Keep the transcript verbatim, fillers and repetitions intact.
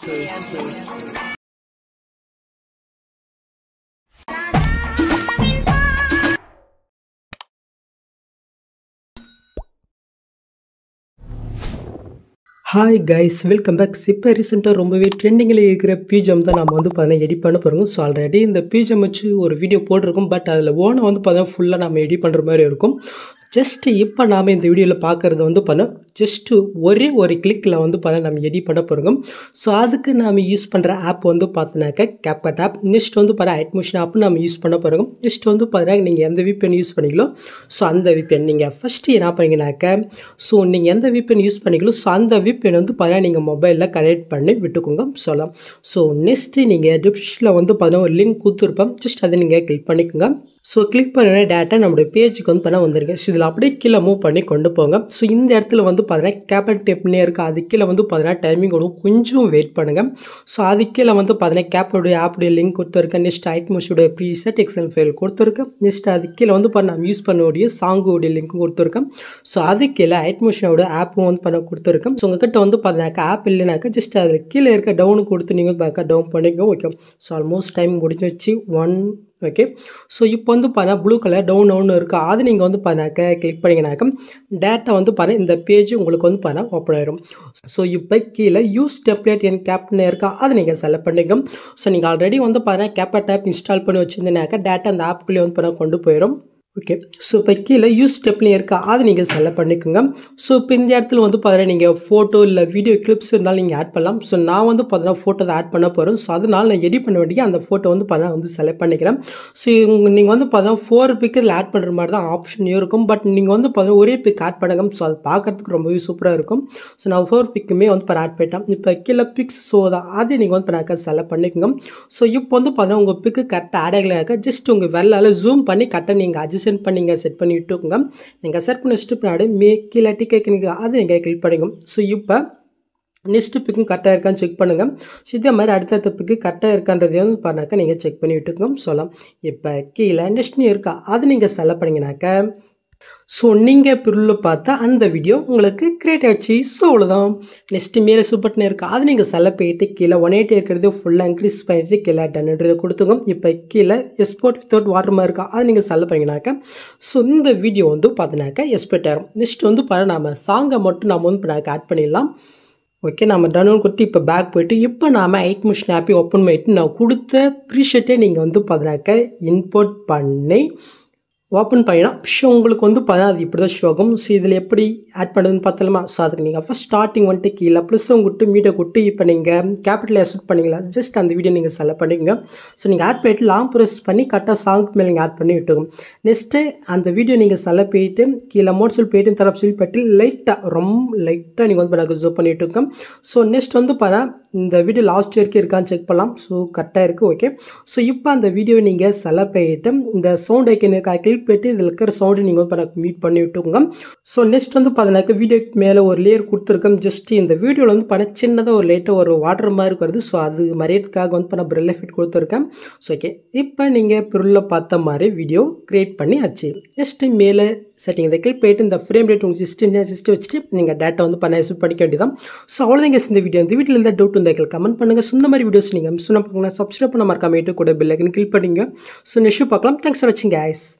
Hi guys, welcome back. இப்போ ரீசெண்டாக ரொம்பவே ட்ரெண்டிங்கில் இருக்கிற பிஜிஎம் தான் நம்ம வந்து பார்த்தீங்கன்னா எடிட் பண்ண போகிறோம். ஸோ ஆல்ரெடி இந்த பிஜிஎம் வச்சு ஒரு வீடியோ போட்டிருக்கோம். பட் அதில் ஓனை வந்து பார்த்தீங்கன்னா ஃபுல்லாக நம்ம எடிட் பண்ணுற மாதிரி இருக்கும். ஜஸ்ட்டு இப்போ நாம் இந்த வீடியோவில் பார்க்குறது வந்து பார்த்தா ஜஸ்ட்டு ஒரே ஒரு கிளிக்கில் வந்து பார்த்தா நம்ம எடிட் பண்ண போகிறோம். ஸோ அதுக்கு நாம் யூஸ் பண்ணுற ஆப் வந்து பார்த்தினாக்கா கேப்கட் ஆப். நெக்ஸ்ட் வந்து பார்த்தா ஐட்மோஷன் ஆப் நம்ம யூஸ் பண்ண போகிறோம். நெக்ஸ்ட் வந்து பார்த்தீங்கன்னா நீங்கள் எந்த விபிஎன் யூஸ் பண்ணிங்களோ ஸோ அந்த விபிஎன் நீங்கள் ஃபஸ்ட்டு என்ன பண்ணீங்கன்னாக்கா ஸோ நீங்கள் எந்த விபிஎன் யூஸ் பண்ணிங்களோ ஸோ அந்த விபிஎன் வந்து பார்த்தீங்கன்னா நீங்கள் மொபைலில் கனெக்ட் பண்ணி விட்டுக்கோங்க சொல்லலாம். ஸோ நெக்ஸ்ட்டு நீங்கள் டிஸ்கிரிப்ஷனில் வந்து பார்த்தீங்கன்னா ஒரு லிங்க் கொடுத்துருப்போம். ஜஸ்ட் அதை நீங்கள் கிளிக் பண்ணிக்கோங்க. ஸோ கிளிக் பண்ண டேட்டா நம்மளுடைய பேஜுக்கு வந்து பண்ண வந்துருங்க. ஸோ இதில் அப்படியே கீழே மூவ் பண்ணி கொண்டு போங்க. ஸோ இந்த இடத்துல வந்து பார்த்தீங்கன்னா கேப்கட் டெப்னே இருக்குது. அது கீழே வந்து பார்த்தீங்கன்னா டைமிங் வரும், கொஞ்சம் வெயிட் பண்ணுங்கள். ஸோ அது கீழே வந்து பார்த்தீங்கன்னா கேப்கட் ஆப்புடைய லிங்க் கொடுத்துருக்கேன். நெக்ஸ்ட் ஐட்மோஷோடைய ப்ரீசெட் எக்ஸல் ஃபைல் கொடுத்துருக்கேன். நெக்ஸ்ட் அது கீழே வந்து பண்ண நம்ம யூஸ் பண்ணக்கூடிய சாங்கோடைய லிங்க்கும் கொடுத்துருக்கேன். ஸோ அது கீழே ஐட்மோஷனோட ஆப்பும் வந்து பண்ண கொடுத்துருக்கேன். ஸோ உங்ககிட்ட வந்து பார்த்தீங்கன்னாக்கா ஆப் இல்லைனாக்கா ஜஸ்ட் அதில் கீழே இருக்க டவுனு கொடுத்து நீங்கள் பார்க்க டவுன் பண்ணிக்கோ. ஓகே, ஸோ ஆல்மோஸ்ட் டைம் முடிஞ்சு வச்சு ஒன் ஓகே. ஸோ இப்போ வந்து பார்த்தா ப்ளூ கலர் டவுன் டவுன் இருக்குது. அது நீங்கள் வந்து பார்த்தாக்கா கிளிக் பண்ணிங்கனாக்கா டேட்டா வந்து பார்த்தா இந்த பேஜ் உங்களுக்கு வந்து பார்த்தா ஓப்பன் ஆயிரும். ஸோ இப்போ கீழே யூஸ் டெம்ப்ளேட் என் கேப்னு இருக்கா அதை நீங்கள் செலக்ட் பண்ணிக்கோங்க. ஸோ நீங்கள் ஆல்ரெடி வந்து பார்த்தா கேப்கட் ஆப் இன்ஸ்டால் பண்ணி வச்சுருந்தீங்கன்னாக்கா டேட்டா அந்த ஆப்புக்குள்ளே வந்து பார்த்தா கொண்டு போயிடும். ஓகே, ஸோ இப்போ கீழே யூஸ் ஸ்டெப்லேயே இருக்கா அதை நீங்கள் செலக்ட் பண்ணிக்கோங்க. ஸோ இப்போ இந்த இடத்துல வந்து பார்த்தீங்கன்னா நீங்கள் ஃபோட்டோ இல்லை வீடியோ கிளிப்ஸ் இருந்தாலும் நீங்கள் ஆட் பண்ணலாம். ஸோ நான் வந்து பார்த்தீங்கன்னா ஃபோட்டோ தான் ஆட் பண்ண போகிறேன். ஸோ அதனால் நான் எடிட் பண்ண வேண்டிய அந்த ஃபோட்டோ வந்து பார்த்தீங்கன்னா வந்து செலக்ட் பண்ணிக்கிறேன். ஸோ நீங்கள் வந்து பார்த்தீங்கன்னா ஃபோர் பிக்கு இதில் ஆட் பண்ணுற மாதிரி தான் ஆப்ஷன் இருக்கும். பட் நீங்கள் வந்து பார்த்தீங்கன்னா ஒரே பிக் ஆட் பண்ணுங்க. ஸோ அது பார்க்குறதுக்கு ரொம்பவே சூப்பராக இருக்கும். ஸோ நான் ஃபோர் பிக்குமே வந்து இப்போ ஆட் பண்ணிட்டேன். இப்போ கீழே பிக்ஸ் ஸோ தான் அதை நீங்கள் வந்து பண்ணாக்கா செலக்ட் பண்ணிக்கோங்க. ஸோ இப்போ வந்து பார்த்தீங்கன்னா உங்கள் பிக்கு கரெக்டாக ஆட் ஆகலைனாக்கா ஜஸ்ட் உங்கள் வெள்ளால் ஜூம் பண்ணி கரெக்டாக நீங்கள் அட்ஜஸ்ட் பண்ணி நீங்கள் செட் பண்ணி விட்டுக்கோங்க. நீங்கள் செட் பண்ணி வச்சுட்டு பின்னாடி மே கீழே டிக்கெட் அதை நீங்கள் கிளிக் பண்ணிக்கோங்க. ஸோ இப்போ நெக்ஸ்ட்டு பிக்கும் கரெக்டாக இருக்கான்னு செக் பண்ணுங்கள். ஸோ இதே மாதிரி அடுத்தடுத்த பிக்கு கரெக்டாக இருக்கான்றதையும் வந்து பண்ணாக்கா நீங்கள் செக் பண்ணி விட்டுக்கோங்க சொல்லலாம். இப்போ கீழே நெக்ஸ்ட்னு இருக்கா அது நீங்கள் செலக்ட் பண்ணிங்கனாக்கா ஸோ நீங்கள் பிரில் பார்த்தா அந்த வீடியோ உங்களுக்கு கிரியேட் ஆச்சு. ஸோ அவ்வளோதான். நெக்ஸ்ட்டு மேலே சூப்பர்னு இருக்கா அது நீங்கள் செலக்ட் பண்ணிட்டு கீழே ஒன் எயிட்டி இருக்கிறது ஃபுல்லாக இன்க்ரீஸ் பண்ணிட்டு கீழே டன்ன்றதை கொடுத்துங்க. இப்போ கீழே எக்ஸ்போர்ட் வித்தவுட் வாட்டர் மாதிரி இருக்கா அது நீங்கள் செலக்ட் பண்ணிங்கனாக்கா ஸோ இந்த வீடியோ வந்து பார்த்தினாக்கா எக்ஸ்போர்ட் ஆகும். நெக்ஸ்ட் வந்து பார்த்தா நம்ம சாங்கை மட்டும் நம்ம வந்து இப்போ ஆட் பண்ணிடலாம். ஓகே, நம்ம டவுன்லோட் கொடுத்து இப்போ பேக் போய்ட்டு இப்போ நாம் ஐட்மோஷன் ஆப்பை ஓப்பன் பண்ணிவிட்டு நான் கொடுத்த ப்ரீஷெட்டே நீங்கள் வந்து பார்த்தினாக்கா இம்போர்ட் பண்ணி ஓப்பன் பண்ணினா ஷோ உங்களுக்கு வந்து பார்த்தா அது இப்படி தான் ஷோ ஆகும். ஸோ இதில் எப்படி ஆட் பண்ணுறதுன்னு பார்த்தலாமா? ஸோ அதுக்கு நீங்கள் ஃபஸ்ட் ஸ்டார்டிங் வந்துட்டு கீழே ப்ளஸ்ஸும் கொடுத்து மீட்டை கொடுத்து இப்போ நீங்கள் கேபிட்டல் எஸ்ட் பண்ணிங்களா ஜஸ்ட் அந்த வீடியோ நீங்கள் செலக்ட் பண்ணிக்கோங்க. ஸோ நீங்கள் ஆட் பண்ணிட்டு லாங் ப்ரெஸ் பண்ணி கரெக்டாக சாங்க்கு மேலே நீங்கள் ஆட் பண்ணி விட்டுக்கோங்க. நெக்ஸ்ட்டு அந்த வீடியோ நீங்கள் செலக்ட் பண்ணிட்டு கீழே மோட் சொல் போய்ட்டு தரப்பு சொல்லி பட்டு லைட்டாக ரொம்ப லைட்டாக நீங்கள் வந்து பண்ண ஜூம் பண்ணி விட்டுக்கோங்க. ஸோ நெக்ஸ்ட் வந்து பார்த்தா இந்த வீடியோ லாஸ்ட் வரைக்கும் இருக்கான்னு செக் பண்ணலாம். ஸோ கரெக்டாக இருக்குது. ஓகே, ஸோ இப்போ அந்த வீடியோவை நீங்கள் செலக்ட் பண்ணிட்டு இந்த சவுண்ட் ஐக்கன் இருக்கா கிளிக் போய்ட்டு இதில் இருக்கிற சவுண்டு நீங்கள் வந்து பண்ண மீட் பண்ணி விட்டுக்கோங்க. ஸோ நெக்ஸ்ட் வந்து பார்த்தீங்கன்னாக்கா வீடியோக்கு மேலே ஒரு லேயர் கொடுத்துருக்கோம். ஜஸ்ட் இந்த வீடியோவில் வந்து பண்ண சின்னதாக ஒரு லைட்டாக ஒரு வாட்டர் மாதிரி வருது. ஸோ அது மறையதுக்காக வந்து பண்ண ப்ரில் எஃபெக்ட் கொடுத்துருக்கேன். ஸோ ஓகே, இப்போ நீங்கள் ப்ரில்ல பார்த்த மாதிரி வீடியோ க்ரியேட் பண்ணி ஆச்சு. ஜஸ்ட்டு மேலே செட்டிங் இதை கிளிக் போய்ட்டு இந்த ஃப்ரேம் ரேட் உங்கள் சிஸ்டம் சிஸ்டம் வச்சுட்டு நீங்கள் டேட்டா வந்து பண்ண யூஸ் பண்ணிக்க வேண்டியதான். ஸோ அவ்வளோதாங்க இந்த வீடியோ. இந்த வீட்டில் இருந்தால் டவுட் இருந்தால் கமெண்ட் பண்ணுங்கள். ஸோ இந்த மாதிரி வீடியோஸ் நீங்கள் மிஸ் பண்ண பார்க்கலாம். சப்ஸ்கிரைப் பண்ண மறக்காம கூட பெல் ஐக்கன் கிளிக் பண்ணிங்க. ஸோ நெக்ஸ்ட் பார்க்கலாம். தேங்க்ஸ் ஃபார் வாட்சிங் கைஸ்.